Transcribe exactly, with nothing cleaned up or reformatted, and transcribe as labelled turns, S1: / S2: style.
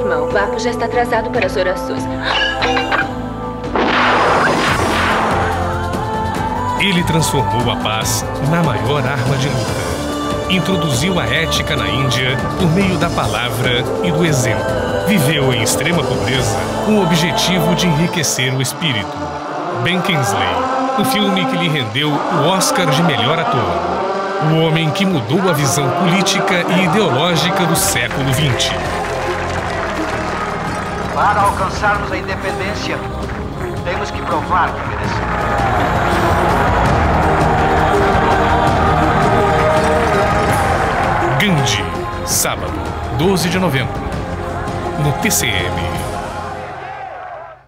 S1: irmão. O papo já está atrasado para as orações.
S2: Ele transformou a paz na maior arma de luta. Introduziu a ética na Índia por meio da palavra e do exemplo. Viveu em extrema pobreza com o objetivo de enriquecer o espírito. Ben Kingsley, o filme que lhe rendeu o Oscar de melhor ator. O homem que mudou a visão política e ideológica do século vinte.
S3: Para alcançarmos a independência, temos que provar que merecemos.
S2: Gandhi, sábado, doze de novembro, no T C M.